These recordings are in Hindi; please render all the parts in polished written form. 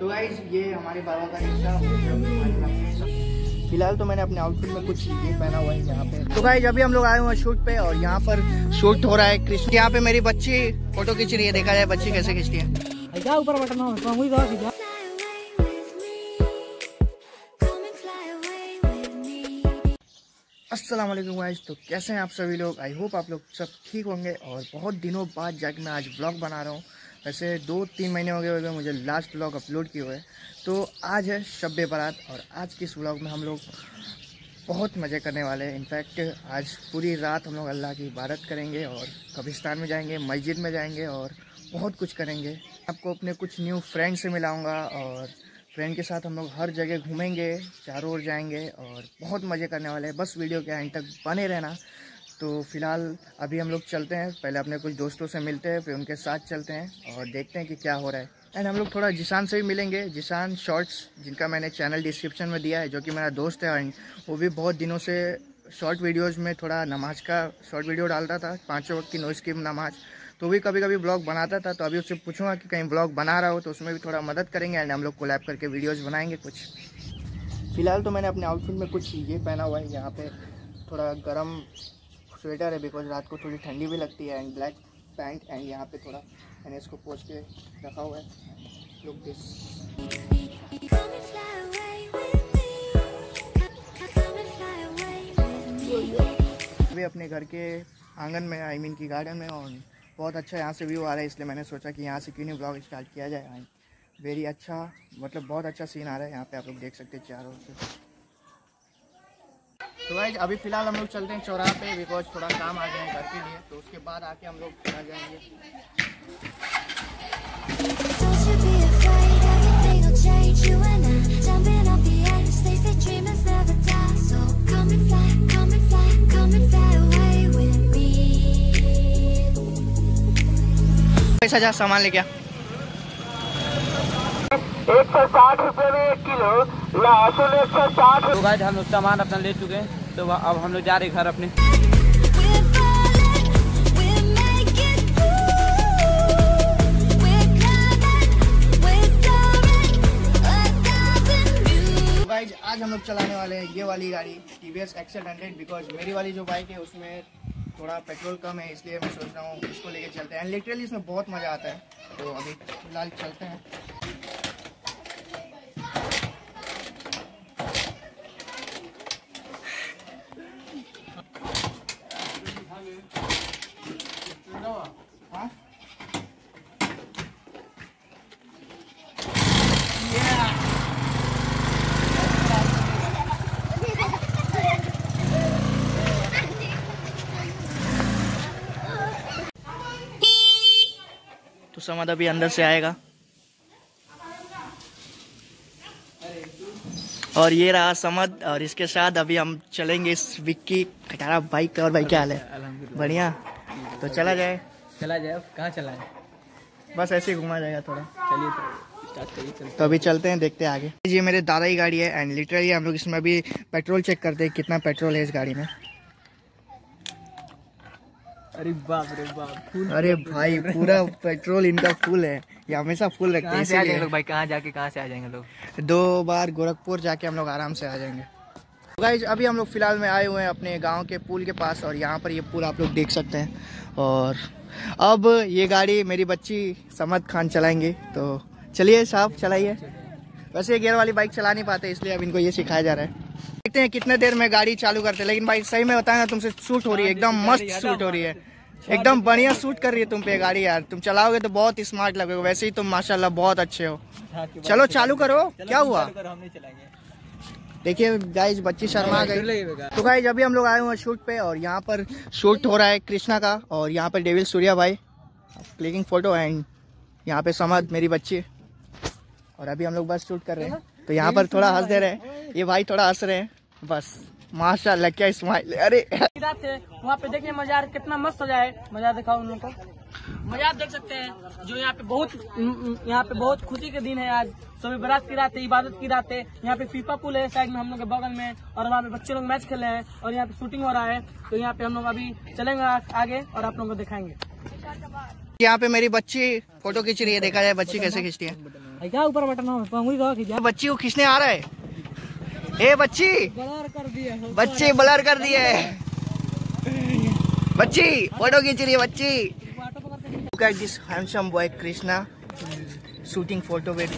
तो गाइस ये हमारे बाबा का रिक्शा। फिलहाल तो मैंने अपने आउटफिट में कुछ ये पहना हुआ है यहाँ पे। तो गाइस अभी हम लोग आए हुए हैं शूट पे और यहाँ पर शूट हो रहा है कृष्ण। यहाँ पे मेरी बच्ची फोटो खींच रही है, देखा जाए बच्ची कैसे खींचती है। ऊपर बटन अस्सलाम वालेकुम गाइस, तो कैसे हैं आप सभी लोग। आई होप आप लोग सब ठीक होंगे। और बहुत दिनों बाद जाके मैं आज व्लॉग बना रहा हूँ। वैसे 2-3 महीने हो गए मुझे लास्ट व्लॉग अपलोड किए हुए। तो आज है शब बारात और आज के इस व्लॉग में हम लोग बहुत मज़े करने वाले हैं। इनफैक्ट आज पूरी रात हम लोग अल्लाह की इबादत करेंगे और कब्रिस्तान में जाएंगे, मस्जिद में जाएंगे और बहुत कुछ करेंगे। आपको अपने कुछ न्यू फ्रेंड से मिलाऊँगा और फ्रेंड के साथ हम लोग हर जगह घूमेंगे, चारों ओर जाएंगे और बहुत मज़े करने वाले हैं। बस वीडियो के एंड तक बने रहना। तो फिलहाल अभी हम लोग चलते हैं, पहले अपने कुछ दोस्तों से मिलते हैं, फिर उनके साथ चलते हैं और देखते हैं कि क्या हो रहा है। एंड हम लोग थोड़ा जिशान से भी मिलेंगे। जिशान शॉर्ट्स, जिनका मैंने चैनल डिस्क्रिप्शन में दिया है, जो कि मेरा दोस्त है एंड वो भी बहुत दिनों से शॉर्ट वीडियोज़ में थोड़ा नमाज का शॉर्ट वीडियो डालता था, 5 वक्त की नोज़ की नमाज। तो भी कभी कभी ब्लॉग बनाता था। तो अभी उससे पूछूंगा कि कहीं ब्लॉग बना रहा हो तो उसमें भी थोड़ा मदद करेंगे एंड हम लोग कोलैब करके वीडियोस बनाएंगे कुछ। फिलहाल तो मैंने अपने आउटफिट में कुछ ये पहना हुआ है। यहाँ पे थोड़ा गर्म स्वेटर है बिकॉज रात को थोड़ी ठंडी भी लगती है एंड ब्लैक पैंट एंड यहाँ पे थोड़ा मैंने इसको पोंछ के रखा हुआ है। Look this. अभी अपने घर के आंगन में, आई मीन की गार्डन में, और बहुत अच्छा यहाँ से व्यू आ रहा है, इसलिए मैंने सोचा कि यहाँ से क्यों नहीं ब्लॉग स्टार्ट किया जाए। वेरी अच्छा, मतलब बहुत अच्छा सीन आ रहा है यहाँ पे, आप लोग देख सकते हैं चारों से। तो गाइस अभी फ़िलहाल हम लोग चलते हैं चौराहे पे बिकॉज थोड़ा काम आ गया है घर के लिए। तो उसके बाद आके हम लोग आ जाएंगे। पैसा जा सामान लेके 160 रुपए में 1 किलो लहसुन 160। तो गाइस हम लोग सामान अपना ले चुके हैं, तो अब हम लोग जा रहे हैं घर अपने। गाइस आज हम लोग चलाने वाले हैं ये वाली गाड़ी TVS XL 100 बिकॉज मेरी वाली जो बाइक है उसमें थोड़ा पेट्रोल कम है, इसलिए मैं सोच रहा हूँ इसको लेके चलते हैं। लिटरली इसमें बहुत मज़ा आता है। तो अभी फिलहाल चलते हैं। हाँ? तो समद अभी अंदर से आएगा और ये रहा समद और इसके साथ अभी हम चलेंगे इस विक्की खटारा बाइक। और भाई क्या हाल है? बढ़िया। तो चला जाए। कहाँ चला है? बस ऐसे ही घुमा जाएगा थोड़ा। चलिए तो स्टार्ट करिए। तो अभी चलते हैं, देखते हैं आगे। ये मेरे दादा की गाड़ी है एंड लिटरली हम लोग इसमें अभी पेट्रोल चेक करते हैं कितना पेट्रोल है इस गाड़ी में। अरे बाप रे बाप, अरे भाई पूरा पेट्रोल इनका फुल है, ये हमेशा फुल रखते हैं इसीलिए। लोग भाई कहाँ से आ जाएंगे लोग? 2 बार गोरखपुर जाके हम लोग आराम से आ जाएंगे। गाइस अभी हम लोग फिलहाल में आए हुए हैं अपने गांव के पुल के पास और यहाँ पर ये पुल आप लोग देख सकते हैं। और अब ये गाड़ी मेरी बच्ची समद खान चलाएंगे। तो चलिए साहब चलाइए। वैसे गियर वाली बाइक चला नहीं पाते इसलिए अब इनको ये सिखाया जा रहा है। देखते हैं कितने देर में गाड़ी चालू करते हैं। लेकिन भाई सही में बताया ना, तुमसे शूट हो रही है, एकदम मस्त शूट हो रही है, एकदम बढ़िया शूट कर रही है तुम पे गाड़ी यार। तुम चलाओगे तो बहुत स्मार्ट लगोगे। वैसे ही तुम माशाल्लाह बहुत अच्छे हो। चलो चालू करो। क्या हुआ? देखिए गाइस बच्ची शर्मा गई। तो गाइस अभी हम लोग आए हुए हैं शूट पे और यहाँ पर शूट हो रहा है कृष्णा का और यहाँ पर डेविल सूर्या भाई क्लिकिंग फोटो एंड यहाँ पे समद मेरी बच्ची और अभी हम लोग बस शूट कर रहे हैं। तो यहाँ पर थोड़ा हंस दे रहे हैं, ये भाई थोड़ा हंस रहे हैं बस। माशाल्लाह क्या स्माइल। अरे वहाँ पे देखिए मजार कितना मस्त सजा है। मजार दिखाओ उन लोगों को। मजार देख सकते हैं जो यहाँ पे बहुत खुशी के दिन है आज। सभी बारात की रात है, इबादत की रात है। यहाँ पे फीफा पुल है साइड में हम लोग के बगल में और वहाँ पे बच्चे लोग मैच खेल रहे हैं और यहाँ पे शूटिंग हो रहा है। तो यहाँ पे हम लोग अभी चलेंगे आगे और आप लोगों को दिखाएंगे। यहाँ पे मेरी बच्ची फोटो खींच रही है, देखा जाए बच्ची कैसे खींचती है। क्या ऊपर बटन हो बच्ची को खींचने आ रहा है। ए बच्ची ब्लर कर दिया, बच्ची ब्लर कर दिए। बच्ची फोटो खींच रही है बच्ची। Look at this handsome boy Krishna shooting photo with.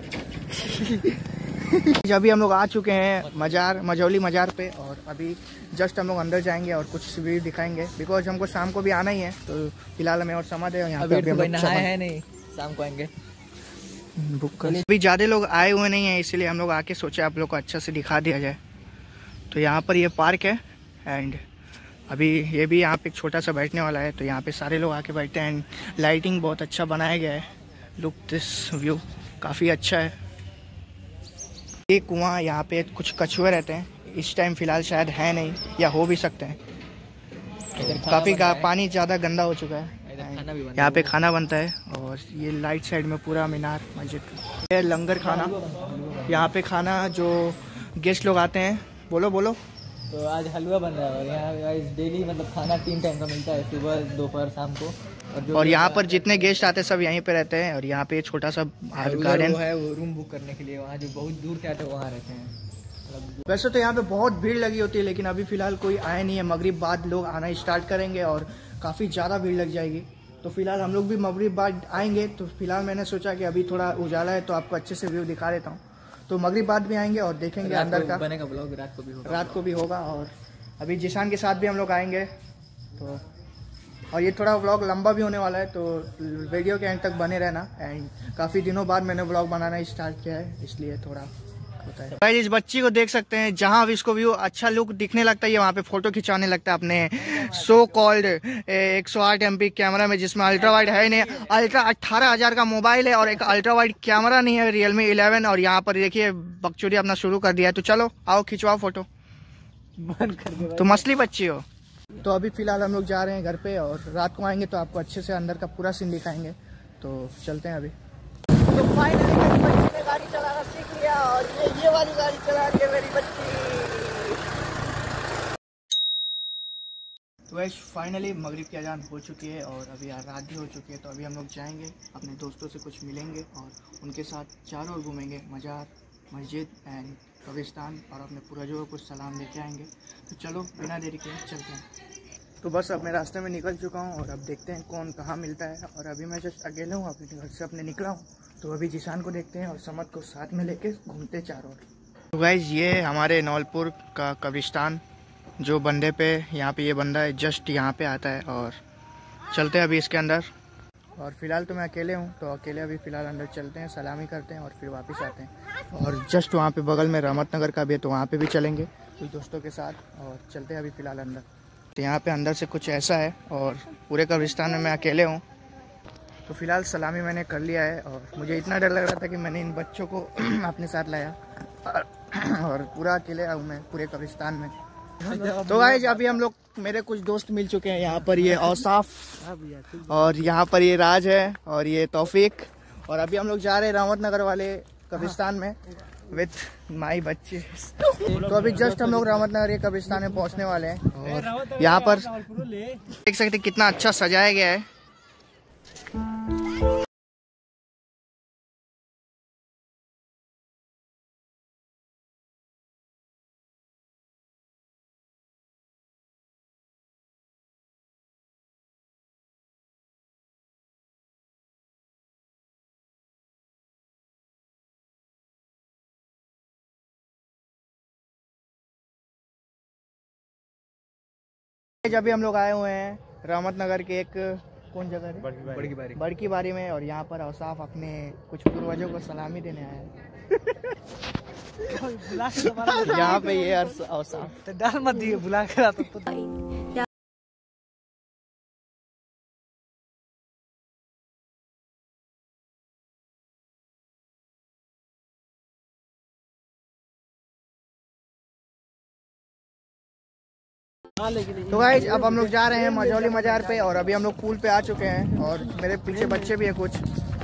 अभी हम लोग आ चुके हैं मजौली मजार पे और अभी जस्ट हम लोग अंदर जाएंगे और कुछ व्यू दिखाएंगे बिकॉज हमको शाम को भी आना ही है। तो फिलहाल हमें और समझ है यहाँ पे अभी है नहीं, शाम को आएंगे बुक कर। अभी ज़्यादा लोग आए हुए नहीं हैं इसलिए हम लोग आके सोचे आप लोग को अच्छा से दिखा दिया जाए। तो यहाँ पर ये पार्क है एंड अभी ये भी यहाँ पे एक छोटा सा बैठने वाला है। तो यहाँ पे सारे लोग आके बैठते हैं एंड लाइटिंग बहुत अच्छा बनाया गया है। लुक दिस व्यू काफ़ी अच्छा है। ये कुआं यहाँ पे कुछ कछुए रहते हैं, इस टाइम फिलहाल शायद है नहीं या हो भी सकते हैं। तो काफ़ी पानी ज़्यादा गंदा हो चुका है। यहाँ पे खाना बनता है और ये लाइट साइड में पूरा मीनार मस्जिद है। लंगर खाना यहाँ पे खाना जो गेस्ट लोग आते हैं। बोलो बोलो। तो आज हलवा बन रहा है और यहाँ डेली मतलब खाना 3 टाइम का मिलता है, सुबह दोपहर शाम को। और यहाँ पर जितने गेस्ट आते हैं सब यहीं पे रहते हैं और यहाँ पे छोटा सा गार्डन है, वो रूम बुक करने के लिए वहाँ जो बहुत दूर से आते हैं वहाँ रहते हैं। वैसे तो यहाँ पे बहुत भीड़ लगी होती है लेकिन अभी फिलहाल कोई आया नहीं है। मगरिब बाद लोग आना स्टार्ट करेंगे और काफ़ी ज़्यादा भीड़ लग जाएगी। तो फिलहाल हम लोग भी मगरिब बाद आएंगे। तो फिलहाल मैंने सोचा कि अभी थोड़ा उजाला है तो आपको अच्छे से व्यू दिखा देता हूँ। तो मगरिब बाद भी आएंगे और देखेंगे अंदर का बनेगा ब्लॉग, रात को भी होगा। और अभी जिशान के साथ भी हम लोग आएंगे। तो और ये थोड़ा व्लॉग लंबा भी होने वाला है तो वीडियो के एंड तक बने रहना। एंड काफ़ी दिनों बाद मैंने व्लॉग बनाना स्टार्ट किया है इसलिए थोड़ा होता है। भाई इस बच्ची को देख सकते हैं, जहाँ भी इसको व्यू अच्छा लुक दिखने लगता है वहाँ पे फोटो खिंचाने लगता है अपने सो कॉल्ड 108 MP कैमरा में, जिसमें अल्ट्रा वाइड है नहीं। अल्ट्रा 18,000 का मोबाइल है और एक अल्ट्रा वाइड कैमरा नहीं है, Realme 11। और यहाँ पर देखिए बकचोदी अपना शुरू कर दिया है। तो चलो आओ खिंचवाओ फोटो। तो मछली बच्ची हो। तो अभी फिलहाल हम लोग जा रहे हैं घर पे और रात को आएंगे तो आपको अच्छे से अंदर का पूरा सीन दिखाएंगे। तो चलते हैं अभी। तो फाइनली मेरी बच्ची ने गाड़ी चलाना सीख लिया और ये वाली गाड़ी चला रही है मेरी बच्ची। तो वैसे फाइनली मगरिब की अजान हो चुकी है और अभी रात भी हो चुकी है। तो अभी हम लोग जाएंगे अपने दोस्तों से कुछ मिलेंगे और उनके साथ चारों ओर घूमेंगे, मजार मस्जिद एंड कब्रिस्तान, और अपने पूर्वजों को कुछ सलाम लेके आएंगे। तो चलो बिना देरी के चलते हैं। तो बस अब मैं रास्ते में निकल चुका हूँ और अब देखते हैं कौन कहाँ मिलता है। और अभी मैं जस्ट अकेले हूँ, अपने घर से अपने निकला हूँ। तो अभी जिशान को देखते हैं और समद को साथ में लेके घूमते चारों ओर। तो गाइस ये हमारे नौलपुर का कब्रिस्तान जो बंदे पे यहाँ पे ये बंदा है जस्ट यहाँ पे आता है। और चलते हैं अभी इसके अंदर। और फिलहाल तो मैं अकेले हूँ तो अकेले अभी फ़िलहाल अंदर चलते हैं, सलामी करते हैं और फिर वापस आते हैं। और जस्ट वहाँ पे बगल में रहमत नगर का भी है तो वहाँ पे भी चलेंगे कुछ दोस्तों के साथ और चलते हैं अभी फ़िलहाल अंदर। तो यहाँ पे अंदर से कुछ ऐसा है और पूरे कब्रिस्तान में मैं अकेले हूँ। तो फिलहाल सलामी मैंने कर लिया है और मुझे इतना डर लग रहा था कि मैंने इन बच्चों को अपने साथ लाया और पूरा अकेले हूँ मैं पूरे कब्रिस्तान में। तो गाइस अभी हम लोग मेरे कुछ दोस्त मिल चुके हैं। यहाँ पर ये औसाफ और यहाँ पर ये राज है और ये तौफीक। और अभी हम लोग जा रहे हैं रहमत नगर वाले कब्रिस्तान में विथ माई बच्चे। तो अभी जस्ट हम लोग रहमत नगर के कब्रिस्तान में पहुँचने वाले हैं और यहाँ पर देख सकते कितना अच्छा सजाया गया है। अभी हम लोग आए हुए हैं रहमत नगर के एक कौन जगह है बड़की बारी में। और यहाँ पर औसाफ अपने कुछ पूर्वजों को सलामी देने आए हैं। यहाँ पे ये औसाफ डर मत दिए बुला कर तो गाइस अब हम लोग जा रहे हैं मजौली मजार पे और अभी हम लोग पुल पे आ चुके हैं और मेरे पीछे बच्चे भी हैं कुछ।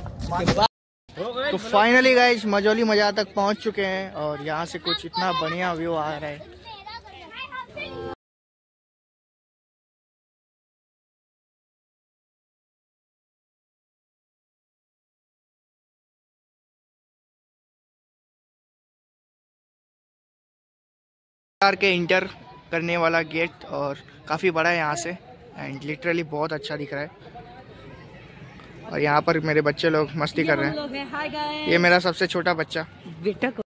तो फाइनली गाइस मजौली मजार तक पहुंच चुके हैं और यहाँ से कुछ इतना बढ़िया व्यू आ रहा है। कार के इंटर करने वाला गेट और काफ़ी बड़ा है यहाँ से एंड लिटरली बहुत अच्छा दिख रहा है। और यहाँ पर मेरे बच्चे लोग मस्ती कर रहे हैं। ये मेरा सबसे छोटा बच्चा बेटा को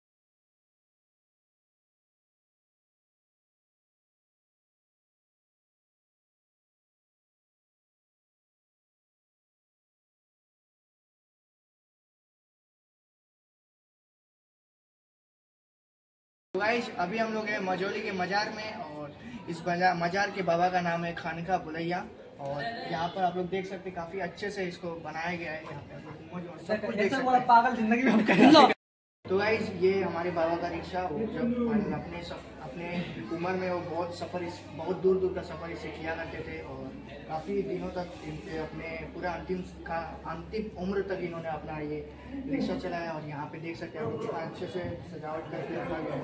गाइस अभी हम लोग हैं मजौली के मजार में और इस मजार के बाबा का नाम है खानका बुलैया। और यहाँ पर आप लोग देख सकते हैं काफी अच्छे से इसको बनाया गया है। यहाँ पे आप लोग सब कुछ देख सकते हैं। पागल जिंदगी में हम करेंगे। तो गाइस ये हमारे बाबा का रिक्शा, वो जब अपने उम्र में वो बहुत दूर दूर का सफर इसे किया करते थे और काफ़ी दिनों तक अपने पूरा अंतिम उम्र तक इन्होंने अपना ये रिक्शा चलाया। और यहाँ पे देख सकते हैं कितना अच्छे से सजावट करके रखा गया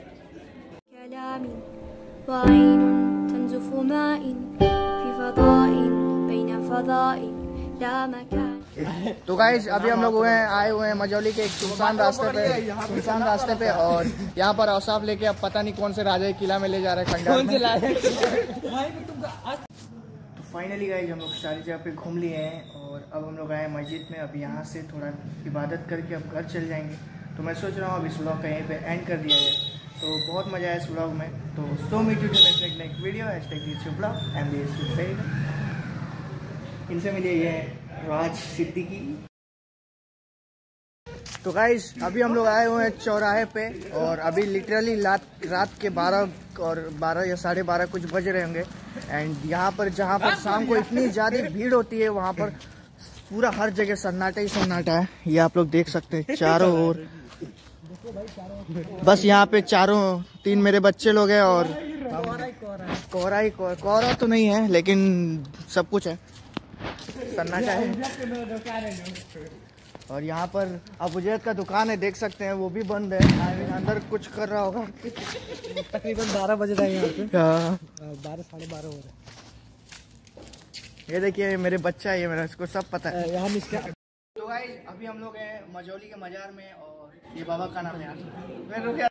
है। तो गाइस अभी हम लोग आए हुए हैं मजौली के एक सुनसान रास्ते पे और यहाँ पर औसाफ लेके अब पता नहीं कौन से राजा के किला में ले जा रहे हैं खंडार में। तो फाइनली गाइस हम लोग सारी जगह पे घूम लिए हैं और अब हम लोग आए मस्जिद में। अब यहाँ से थोड़ा इबादत करके अब घर चल जाएंगे। तो मैं सोच रहा हूँ अब इस व्लॉग का यहीं पे एंड कर दिया जाए। तो बहुत मजा आया इस व्लॉग में। तो so meet you next video इनसे मिलिए ये राज सिद्दीकी। तो गाइस अभी हम लोग आए हुए हैं चौराहे पे और अभी लिटरली रात के 12 या 12:30 कुछ बज रहे होंगे। एंड यहाँ पर जहाँ पर शाम को इतनी ज़्यादा भीड़ होती है वहाँ पर पूरा हर जगह सन्नाटा ही सन्नाटा है। ये आप लोग देख सकते हैं चारों ओर। बस यहाँ पे तीन मेरे बच्चे लोग हैं और कोहरा तो नहीं है लेकिन सब कुछ है, सन्नाटा है। और यहाँ पर अबुजैद का दुकान है, देख सकते हैं वो भी बंद है। अंदर कुछ कर रहा होगा। तकरीबन 12 बज रहे हैं यहाँ पे। 12 साढ़े 12 हो रहे हैं। ये देखिए मेरे बच्चा है, ये मेरा इसको सब पता है। तो गाइस अभी हम लोग हैं मजौली के मजार में और ये बाबा का नाम है।